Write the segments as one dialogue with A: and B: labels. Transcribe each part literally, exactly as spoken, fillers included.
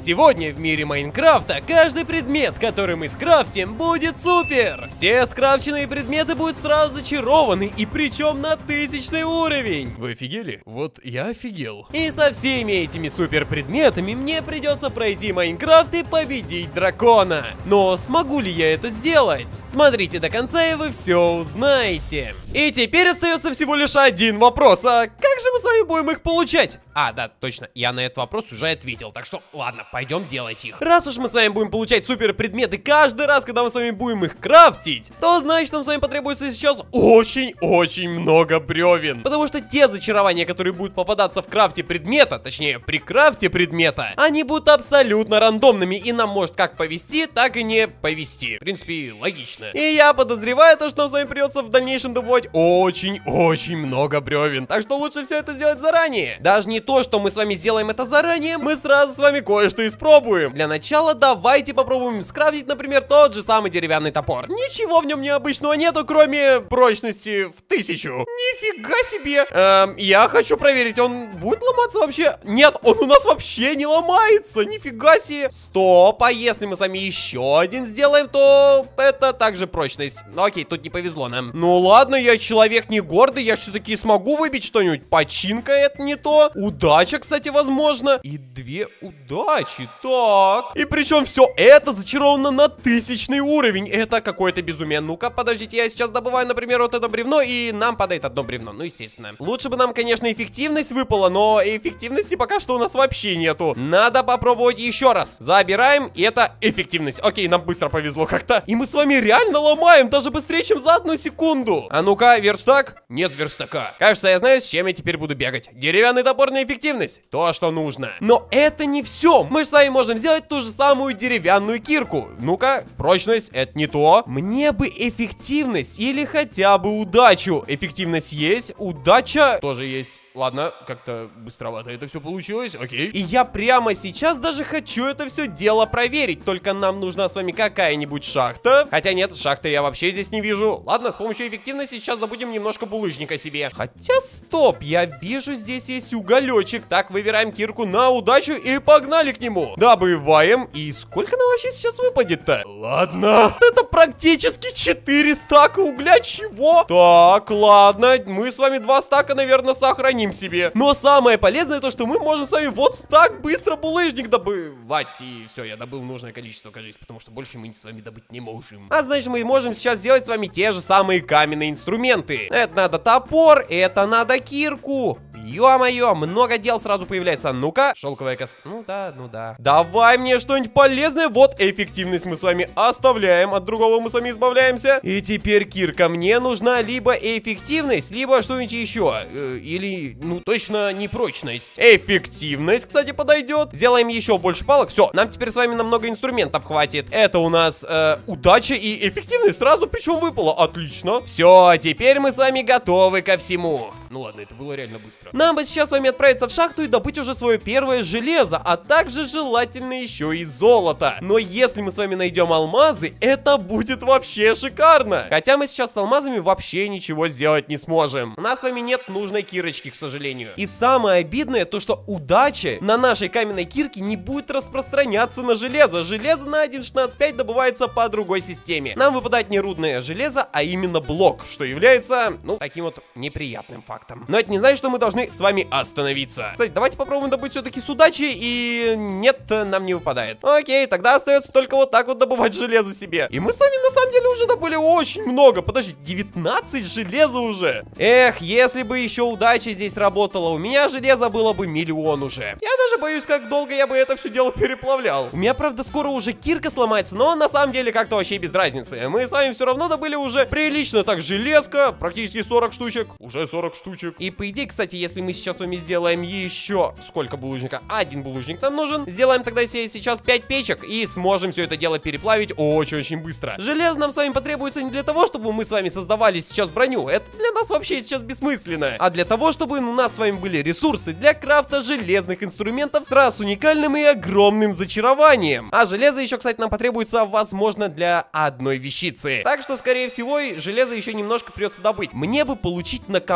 A: Сегодня в мире Майнкрафта каждый предмет, который мы скрафтим, будет супер! Все скрафченные предметы будут сразу зачарованы, и причем на тысячный уровень! Вы офигели? Вот я офигел. И со всеми этими супер предметами мне придется пройти Майнкрафт и победить дракона. Но смогу ли я это сделать? Смотрите до конца, и вы все узнаете. И теперь остается всего лишь один вопрос. А как же мы с вами будем их получать? А, да, точно, я на этот вопрос уже ответил. Так что, ладно, пойдем делать их. Раз уж мы с вами будем получать супер предметы каждый раз, когда мы с вами будем их крафтить, то значит нам с вами потребуется сейчас очень-очень много бревен. Потому что те зачарования, которые будут попадаться в крафте предмета, точнее при крафте предмета, они будут абсолютно рандомными, и нам может как повезти, так и не повезти. В принципе, логично. И я подозреваю то, что нам с вами придется в дальнейшем добывать очень-очень много бревен. Так что лучше все это сделать заранее. Даже не то, что мы с вами сделаем это заранее, мы сразу с вами кое-что испробуем. Для начала давайте попробуем скрафтить, например, тот же самый деревянный топор. Ничего в нем необычного нету, кроме прочности в тысячу. Нифига себе. Эм, я хочу проверить, он будет ломаться вообще? Нет, он у нас вообще не ломается. Нифига себе. Стоп, а если мы с вами еще один сделаем, то это также прочность. Окей, тут не повезло нам. Ну ладно, я человек не гордый, я все-таки смогу выбить что-нибудь. Починка это не то. Удача, кстати, возможно. И две удачи. Так. И причем все это зачаровано на тысячный уровень. Это какое-то безумие. Ну-ка, подождите, я сейчас добываю, например, вот это бревно, и нам падает одно бревно. Ну, естественно. Лучше бы нам, конечно, эффективность выпала, но эффективности пока что у нас вообще нету. Надо попробовать еще раз. Забираем, и это эффективность. Окей, нам быстро повезло как-то. И мы с вами реально ломаем, даже быстрее, чем за одну секунду. А ну-ка, верстак? Нет верстака. Кажется, я знаю, с чем я теперь буду бегать. Деревянный топор на эффективность. То, что нужно. Но это не все. Мы же с вами можем сделать ту же самую деревянную кирку. Ну-ка, прочность, это не то. Мне бы эффективность или хотя бы удачу. Эффективность есть, удача тоже есть. Ладно, как-то быстровато это все получилось, окей. И я прямо сейчас даже хочу это все дело проверить. Только нам нужна с вами какая-нибудь шахта. Хотя нет, шахты я вообще здесь не вижу. Ладно, с помощью эффективности сейчас добудем немножко булыжника себе. Хотя стоп, я вижу, здесь есть уголечек. Так, выбираем кирку на удачу и погнали к нему. Добываем. И сколько нам вообще сейчас выпадет-то? Ладно. Это практически четыре стака угля. Чего? Так, ладно. Мы с вами два стака, наверное, сохраним себе. Но самое полезное то, что мы можем с вами вот так быстро булыжник добывать. И все, я добыл нужное количество, кажется, потому что больше мы с вами добыть не можем. А значит, мы можем сейчас сделать с вами те же самые каменные инструменты. Это надо топор, это надо кирку. Ё-моё, много дел сразу появляется. Ну-ка, шелковая коса. Ну да, ну да. Давай мне что-нибудь полезное. Вот, эффективность мы с вами оставляем. От другого мы с вами избавляемся. И теперь, кирка, мне нужна либо эффективность, либо что-нибудь еще. Э, или, ну, точно не прочность. Эффективность, кстати, подойдет. Сделаем еще больше палок. Все, нам теперь с вами намного инструментов хватит. Это у нас э, удача и эффективность сразу, причем выпало. Отлично. Все, теперь мы с вами готовы ко всему. Ну ладно, это было реально быстро. Нам бы сейчас с вами отправиться в шахту и добыть уже свое первое железо, а также желательно еще и золото. Но если мы с вами найдем алмазы, это будет вообще шикарно. Хотя мы сейчас с алмазами вообще ничего сделать не сможем. У нас с вами нет нужной кирочки, к сожалению. И самое обидное то, что удача на нашей каменной кирке не будет распространяться на железо. Железо на один шестнадцать пять добывается по другой системе. Нам выпадает не рудное железо, а именно блок, что является, ну, таким вот неприятным фактом. Но это не значит, что мы должны с вами остановиться. Кстати, давайте попробуем добыть все-таки с удачей. И нет, нам не выпадает. Окей, тогда остается только вот так вот добывать железо себе. И мы с вами на самом деле уже добыли очень много. Подожди, девятнадцать железа уже. Эх, если бы еще удача здесь работала, у меня железа было бы миллион уже. Я даже боюсь, как долго я бы это все дело переплавлял. У меня, правда, скоро уже кирка сломается, но на самом деле как-то вообще без разницы. Мы с вами все равно добыли уже прилично так железка. Практически сорок штучек. Уже сорок штучек. И по идее, кстати, если мы сейчас с вами сделаем еще сколько булыжника? Один булыжник нам нужен. Сделаем тогда себе сейчас пять печек и сможем все это дело переплавить очень-очень быстро. Железо нам с вами потребуется не для того, чтобы мы с вами создавали сейчас броню. Это для нас вообще сейчас бессмысленно. А для того, чтобы у нас с вами были ресурсы для крафта железных инструментов сразу с уникальным и огромным зачарованием. А железо еще, кстати, нам потребуется, возможно, для одной вещицы. Так что, скорее всего, железо еще немножко придется добыть. Мне бы получить наковальню.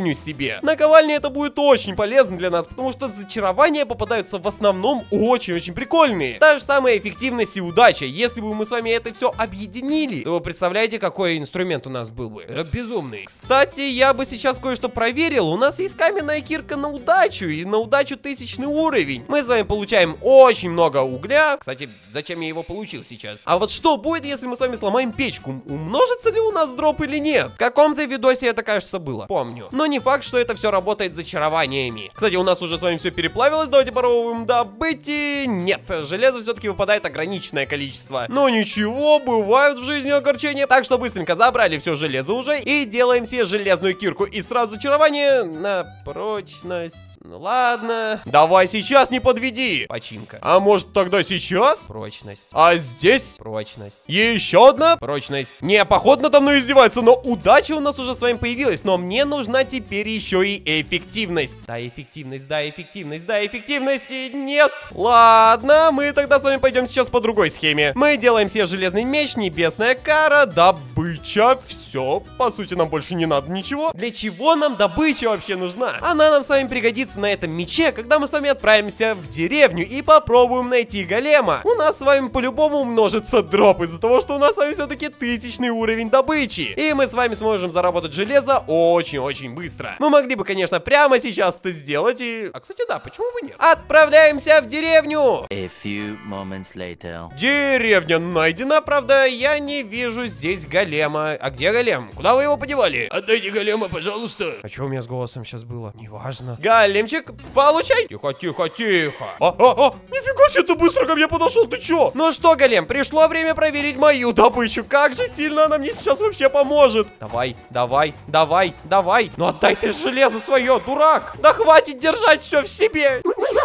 A: наковальню себе. Наковальня это будет очень полезно для нас, потому что зачарования попадаются в основном очень-очень прикольные. Та же самая эффективность и удача. Если бы мы с вами это все объединили, то вы представляете, какой инструмент у нас был бы? Это безумный. Кстати, я бы сейчас кое-что проверил. У нас есть каменная кирка на удачу, и на удачу тысячный уровень. Мы с вами получаем очень много угля. Кстати, зачем я его получил сейчас? А вот что будет, если мы с вами сломаем печку? Умножится ли у нас дроп или нет? В каком-то видосе это, кажется, было. Помню. Но не факт, что это все работает с зачарованиями. Кстати, у нас уже с вами все переплавилось. Давайте попробуем добыть. И нет, железа все-таки выпадает ограниченное количество. Но ничего, бывают в жизни огорчения. Так что быстренько забрали все железо уже и делаем себе железную кирку. И сразу зачарование на прочность. Ну ладно. Давай сейчас, не подведи. Починка. А может тогда сейчас? Прочность. А здесь? Прочность. Еще одна? Прочность. Не, походу надо мной издевается, но удача у нас уже с вами появилась. Но мне нужна теперь еще и эффективность. Да, эффективность, да, эффективность, да, эффективность. И нет. Ладно, мы тогда с вами пойдем сейчас по другой схеме. Мы делаем себе железный меч, небесная кара, добыча. Все, по сути, нам больше не надо ничего. Для чего нам добыча вообще нужна? Она нам с вами пригодится на этом мече, когда мы с вами отправимся в деревню и попробуем найти голема. У нас с вами по-любому умножится дроп из-за того, что у нас с вами все-таки тысячный уровень добычи. И мы с вами сможем заработать железо очень-очень быстро. Мы могли бы, конечно, прямо сейчас это сделать и... А, кстати, да, почему бы нет? Отправляемся в деревню!
B: A few moments later.
A: Деревня найдена, правда, я не вижу здесь голема. А где голем? Куда вы его подевали? Отдайте голема, пожалуйста. А что у меня с голосом сейчас было? Неважно. Големчик, получай! Тихо, тихо, тихо. А, а, а, нифига себе, ты быстро ко мне подошел, ты чё? Ну что, голем, пришло время проверить мою добычу. Как же сильно она мне сейчас вообще поможет. Давай, давай, давай, давай. Ну отдай ты железо свое, дурак. Да хватит держать все в себе.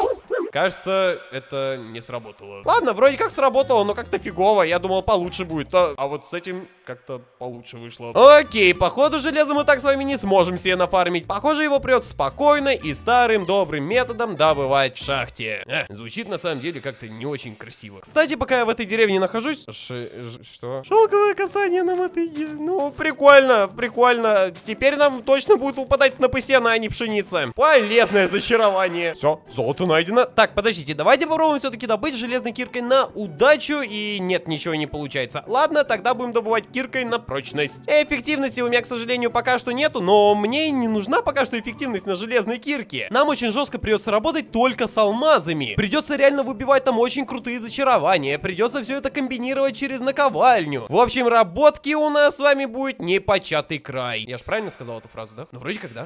A: Кажется, это не сработало. Ладно, вроде как сработало, но как-то фигово. Я думал, получше будет. А, а вот с этим как-то получше вышло. Окей, походу железо мы так с вами не сможем себе нафармить. Похоже, его придется спокойно и старым добрым методом добывать в шахте. Э, звучит на самом деле как-то не очень красиво. Кстати, пока я в этой деревне нахожусь... Ш... Что? Шелковое касание на мотыге. Ну, прикольно, прикольно. Теперь нам точно будет упадать на пысена, а не пшеница. Полезное зачарование. Все, золото найдено. Так, подождите, давайте попробуем все-таки добыть железной киркой на удачу. И нет, ничего не получается. Ладно, тогда будем добывать киркой на прочность. Эффективности у меня, к сожалению, пока что нету, но мне не нужна пока что эффективность на железной кирке. Нам очень жестко придется работать только с алмазами. Придется реально выбивать там очень крутые зачарования. Придется все это комбинировать через наковальню. В общем, работки у нас с вами будет непочатый край. Я же правильно сказал эту фразу, да? Ну, вроде как да.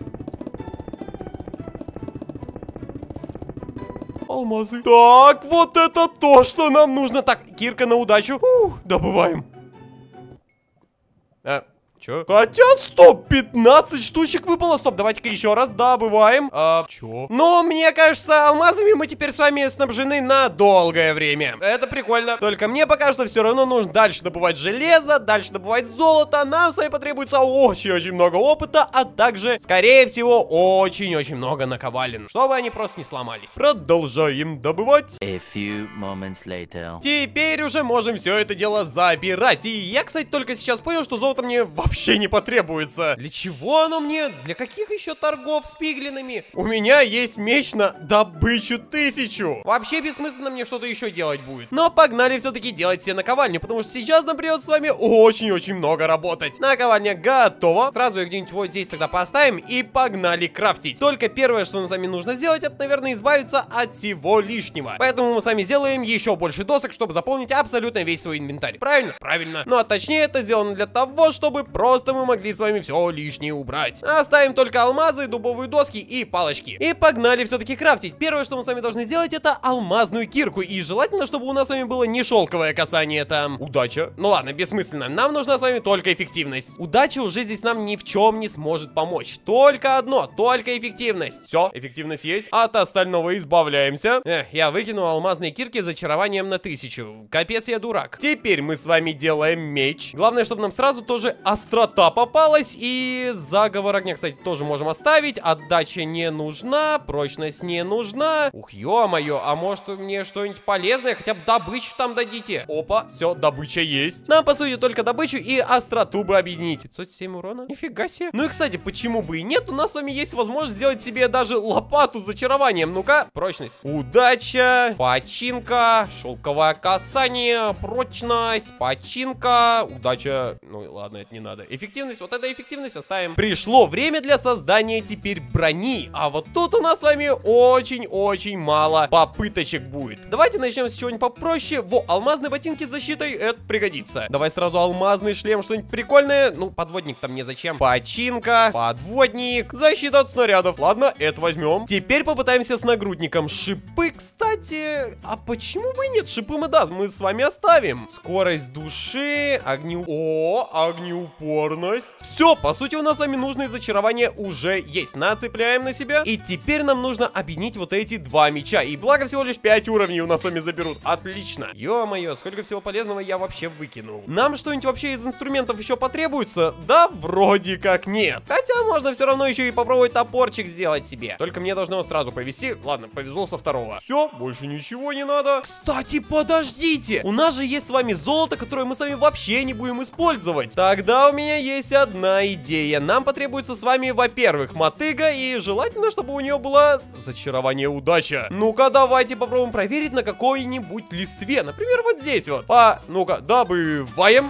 A: Алмазы. Так, вот это то, что нам нужно. Так, кирка на удачу. Ух, добываем. А, чё? Хотя, стоп, пятнадцать штучек выпало. Стоп, давайте-ка еще раз добываем. А, чё? Но мне кажется, алмазами мы теперь с вами снабжены на долгое время. Это прикольно. Только мне пока что все равно нужно дальше добывать железо, дальше добывать золото. Нам с вами потребуется очень-очень много опыта, а также, скорее всего, очень-очень много наковален, чтобы они просто не сломались. Продолжаем добывать.
B: A few moments later.
A: Теперь уже можем все это дело забирать. И я, кстати, только сейчас понял, что золото мне вообще не потребуется. Для чего оно мне? Для каких еще торгов с пиглинами? У меня есть меч на добычу тысячу. Вообще бессмысленно мне что-то еще делать будет. Но погнали все-таки делать себе наковальню, потому что сейчас нам придется с вами очень-очень много работать. Наковальня готова. Сразу ее где-нибудь вот здесь тогда поставим и погнали крафтить. Только первое, что нам с вами нужно сделать, это, наверное, избавиться от всего лишнего. Поэтому мы с вами сделаем еще больше досок, чтобы заполнить абсолютно весь свой инвентарь. Правильно? Правильно. Ну а точнее это сделано для того, чтобы просто мы могли с вами все лишнее убрать. Оставим только алмазы, дубовые доски и палочки. И погнали все-таки крафтить. Первое, что мы с вами должны сделать, это алмазную кирку. И желательно, чтобы у нас с вами было не шелковое касание там. Удача. Ну ладно, бессмысленно. Нам нужна с вами только эффективность. Удача уже здесь нам ни в чем не сможет помочь. Только одно, только эффективность. Все, эффективность есть. От остального избавляемся. Эх, я выкинул алмазные кирки с зачарованием на тысячу. Капец, я дурак. Теперь мы с вами делаем меч. Главное, чтобы нам сразу тоже осталось острота попалась. И заговор огня, кстати, тоже можем оставить. Отдача не нужна, прочность не нужна. Ух, ё-моё, а может мне что-нибудь полезное? Хотя бы добычу там дадите. Опа, все, добыча есть. Нам, по сути, только добычу и остроту бы объединить. пятьсот семь урона? Нифига себе. Ну и, кстати, почему бы и нет? У нас с вами есть возможность сделать себе даже лопату с зачарованием. Ну-ка, прочность. Удача, починка, шелковое касание, прочность, починка, удача. Ну ладно, это не надо. Эффективность, вот эта эффективность оставим. Пришло время для создания теперь брони. А вот тут у нас с вами очень-очень мало попыточек будет. Давайте начнем с чего-нибудь попроще. Во, алмазные ботинки с защитой, это пригодится. Давай сразу алмазный шлем, что-нибудь прикольное. Ну, подводник-то мне зачем? Починка, подводник, защита от снарядов. Ладно, это возьмем. Теперь попытаемся с нагрудником. Шипы, кстати, а почему бы и нет? Шипы мы, да, мы с вами оставим. Скорость души, огню... О, огнеупорность. Все, по сути, у нас с вами нужные зачарования уже есть. Нацепляем на себя. И теперь нам нужно объединить вот эти два меча. И благо всего лишь пять уровней у нас с вами заберут. Отлично. Ё-моё, сколько всего полезного я вообще выкинул. Нам что-нибудь вообще из инструментов еще потребуется? Да, вроде как нет. Хотя можно все равно еще и попробовать топорчик сделать себе. Только мне должно сразу повезти. Ладно, повезло со второго. Все, больше ничего не надо. Кстати, подождите. У нас же есть с вами золото, которое мы с вами вообще не будем использовать. Тогда у меня есть одна идея. Нам потребуется с вами, во-первых, мотыга. И желательно, чтобы у нее было зачарование удача. Ну-ка, давайте попробуем проверить на какой-нибудь листве. Например, вот здесь вот. По, ну-ка, добываем.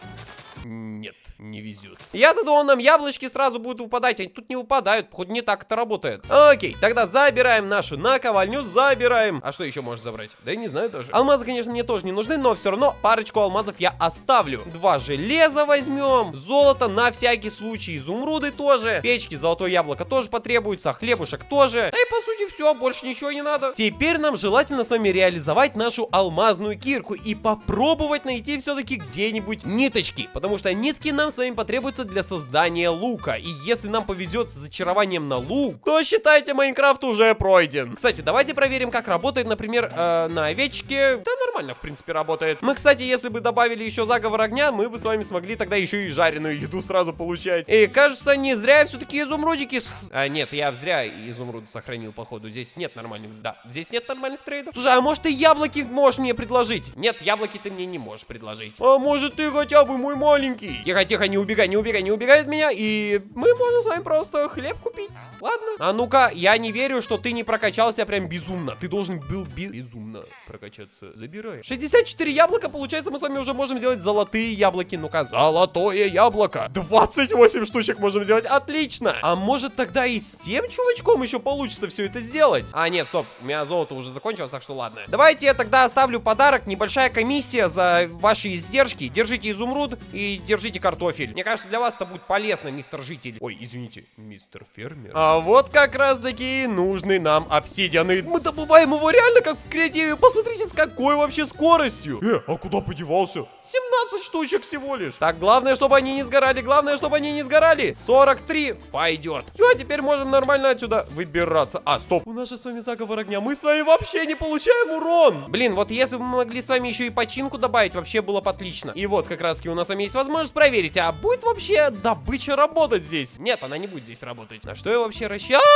A: Нет, не везет. Я-то думал, нам яблочки сразу будут выпадать, они тут не выпадают, походу не так это работает. Окей, тогда забираем нашу наковальню, забираем. А что еще можешь забрать? Да я не знаю даже. Алмазы, конечно, мне тоже не нужны, но все равно парочку алмазов я оставлю. Два железа возьмем, золото на всякий случай, изумруды тоже, печки, золотое яблоко тоже потребуется, хлебушек тоже. Да и по сути все, больше ничего не надо. Теперь нам желательно с вами реализовать нашу алмазную кирку и попробовать найти все-таки где-нибудь ниточки, потому что нитки нам с вами потребуются для создания лука. И если нам повезет с зачарованием на лук, то считайте, Майнкрафт уже пройден. Кстати, давайте проверим, как работает, например, э, на овечке. Да нормально, в принципе, работает. Мы, кстати, если бы добавили еще заговор огня, мы бы с вами смогли тогда еще и жареную еду сразу получать. И кажется, не зря я все-таки изумрудики... С... А, нет, я зря изумруды сохранил, походу. Здесь нет нормальных... Да, здесь нет нормальных трейдов. Слушай, а может ты яблоки можешь мне предложить? Нет, яблоки ты мне не можешь предложить. А может ты хотя бы мой маленький? Тихо, тихо, не убегай, не убегай, не убегай от меня. И мы можем с вами просто хлеб купить. Ладно. А ну-ка, я не верю, что ты не прокачался прям безумно. Ты должен был би безумно прокачаться. Забирай. шестьдесят четыре яблока, получается, мы с вами уже можем сделать золотые яблоки. Ну-ка, золотое яблоко. двадцать восемь штучек можем сделать. Отлично. А может тогда и с тем чувачком еще получится все это сделать? А, нет, стоп. У меня золото уже закончилось, так что ладно. Давайте я тогда оставлю подарок. Небольшая комиссия за ваши издержки. Держите изумруд и держите картофель. Мне кажется, для вас это будет полезно, мистер житель. Ой, извините, мистер фермер. А вот как раз таки нужный нам обсидиан. Мы добываем его реально как в креативе. Посмотрите, с какой вообще скоростью. Э, а куда подевался? семнадцать штучек всего лишь. Так, главное, чтобы они не сгорали. Главное, чтобы они не сгорали. сорок три. Пойдет. Все, теперь можем нормально отсюда выбираться. А, стоп. У нас же с вами заговор огня. Мы с вами вообще не получаем урон. Блин, вот если бы мы могли с вами еще и починку добавить, вообще было бы отлично. И вот как раз таки у нас с вами есть возможность проверить, а будет вообще добыча работать здесь? Нет, она не будет здесь работать. На что я вообще рассчитывал?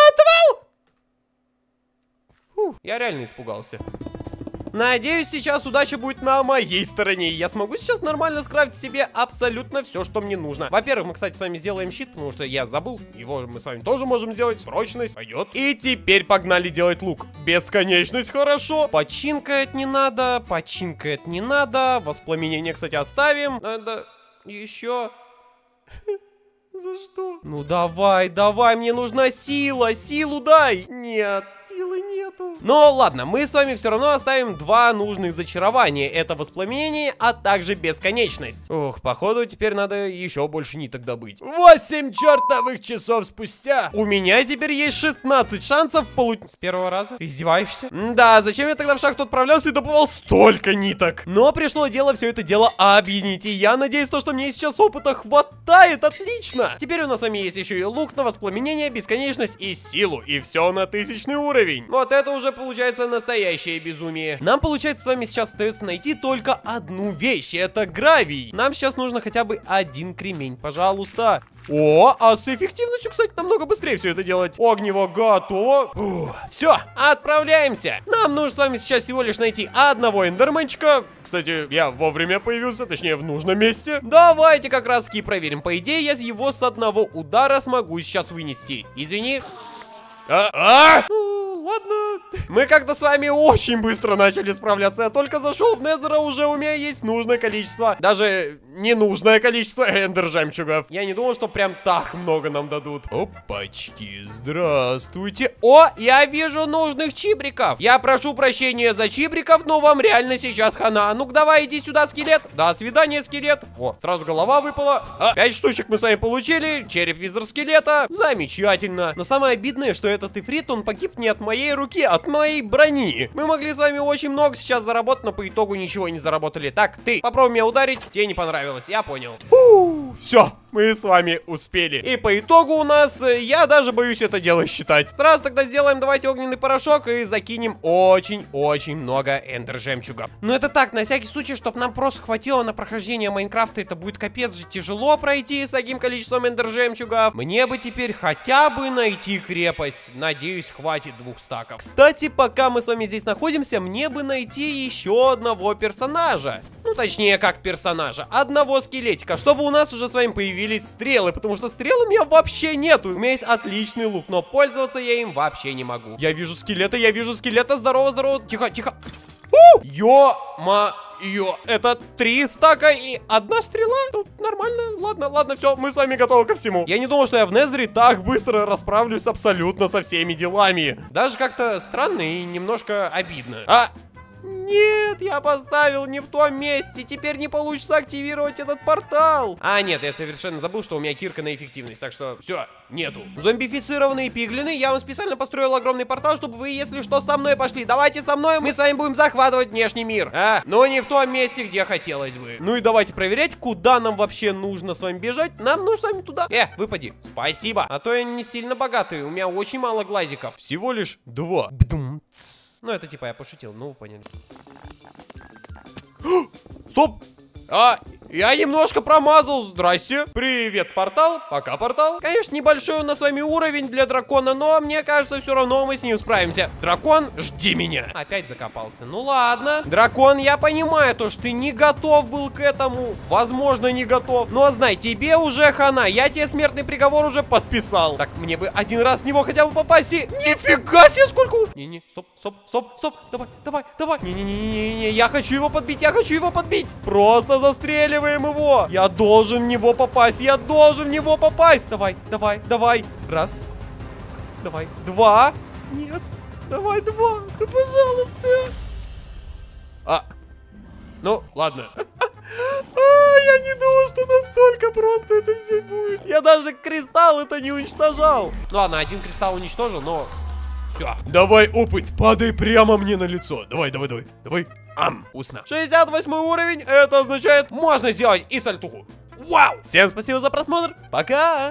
A: Фух, я реально испугался. Надеюсь, сейчас удача будет на моей стороне. Я смогу сейчас нормально скрафтить себе абсолютно все, что мне нужно. Во-первых, мы, кстати, с вами сделаем щит, потому что я забыл. Его мы с вами тоже можем сделать. Прочность пойдет. И теперь погнали делать лук. Бесконечность, хорошо. Починка это не надо. Починка это не надо. Воспламенение, кстати, оставим. Надо еще... За что? Ну давай, давай, мне нужна сила, силу дай. Нет, силы нету. Но ладно, мы с вами все равно оставим два нужных зачарования. Это воспламенение, а также бесконечность. Ох, походу теперь надо еще больше ниток добыть. восемь чертовых часов спустя у меня теперь есть шестнадцать шансов получить... С первого раза? Ты издеваешься? Да, зачем я тогда в шахту отправлялся и добывал столько ниток? Но пришло дело все это дело объединить. И я надеюсь, то, что мне сейчас опыта хватает, отлично. Отлично! Теперь у нас с вами есть еще и лук на воспламенение, бесконечность и силу. И все на тысячный уровень. Вот это уже получается настоящее безумие. Нам, получается, с вами сейчас остается найти только одну вещь. Это гравий. Нам сейчас нужно хотя бы один кремень, пожалуйста. О, а с эффективностью, кстати, намного быстрее все это делать. Огнево готово. Все, отправляемся. Нам нужно с вами сейчас всего лишь найти одного эндерменчика. Кстати, я вовремя появился, точнее, в нужном месте. Давайте как раз таки проверим. По идее, я его с одного удара смогу сейчас вынести. Извини. А, а! Ну, ладно. Мы как-то с вами очень быстро начали справляться. Я только зашел в Незер, а уже у меня есть нужное количество, даже ненужное количество эндер-жемчугов. Я не думал, что прям так много нам дадут. Опачки, здравствуйте. О, я вижу нужных чибриков. Я прошу прощения за чибриков, но вам реально сейчас хана. Ну-ка, давай, иди сюда, скелет. До свидания, скелет. О, сразу голова выпала. А, пять штучек мы с вами получили. Череп визор скелета. Замечательно. Но самое обидное, что этот ифрит, он погиб не от моей руки, а от моей брони. Мы могли с вами очень много сейчас заработать, но по итогу ничего не заработали. Так, ты попробуй меня ударить. Тебе не понравилось, я понял. Фу, все, мы с вами успели. И по итогу у нас, я даже боюсь это дело считать. Сразу тогда сделаем, давайте, огненный порошок и закинем очень-очень много эндер-жемчугов. Но это так, на всякий случай, чтобы нам просто хватило на прохождение Майнкрафта. Это будет капец же тяжело пройти с таким количеством эндер-жемчугов. Мне бы теперь хотя бы найти крепость. Надеюсь, хватит двух стаков. Кстати, пока мы с вами здесь находимся, мне бы найти еще одного персонажа. Ну, точнее, как персонажа. Одного скелетика, чтобы у нас уже с вами появились стрелы, потому что стрел у меня вообще нету. У меня есть отличный лук, но пользоваться я им вообще не могу. Я вижу скелета, я вижу скелета. Здорово, здорово. Тихо, тихо. Ё-ма-ё. Это три стака и одна стрела? Ну, нормально. Ладно, ладно, все, мы с вами готовы ко всему. Я не думал, что я в Незере так быстро расправлюсь абсолютно со всеми делами. Даже как-то странно и немножко обидно. А... Нет, я поставил не в том месте. Теперь не получится активировать этот портал. А, нет, я совершенно забыл, что у меня кирка на эффективность. Так что, все, нету. Зомбифицированные пиглины. Я вам специально построил огромный портал, чтобы вы, если что, со мной пошли. Давайте со мной, мы с вами будем захватывать внешний мир. А, но не в том месте, где хотелось бы. Ну и давайте проверять, куда нам вообще нужно с вами бежать. Нам нужно с вами туда. Э, выпади. Спасибо. А то я не сильно богатый. У меня очень мало глазиков. Всего лишь два. Ну, это типа я пошутил, ну, вы поняли. Стоп! А, я немножко промазал. Здрасте. Привет, портал. Пока, портал. Конечно, небольшой у нас с вами уровень для дракона, но мне кажется, все равно мы с ним справимся. Дракон, жди меня. Опять закопался. Ну ладно. Дракон, я понимаю то, что ты не готов был к этому. Возможно, не готов. Но знай, тебе уже хана. Я тебе смертный приговор уже подписал. Так, мне бы один раз в него хотя бы попасть и... Нифига себе, сколько... Не-не, стоп, стоп, стоп, стоп. Давай, давай, давай. Не-не-не-не-не. Я хочу его подбить, я хочу его подбить. Просто застреливаем его. Я должен в него попасть. Я должен в него попасть. Давай, давай, давай. Раз. Давай. Два. Нет. Давай, два. Да, пожалуйста. А. Ну, ладно. А, я не думал, что настолько просто это все будет. Я даже кристалл это не уничтожал. Ну ладно, один кристалл уничтожил, но... Все. Давай, опыт, падай прямо мне на лицо. Давай, давай, давай. Давай. Ам, вкусно. шестьдесят восьмой уровень. Это означает, можно сделать и сальтуху. Вау! Всем спасибо за просмотр. Пока!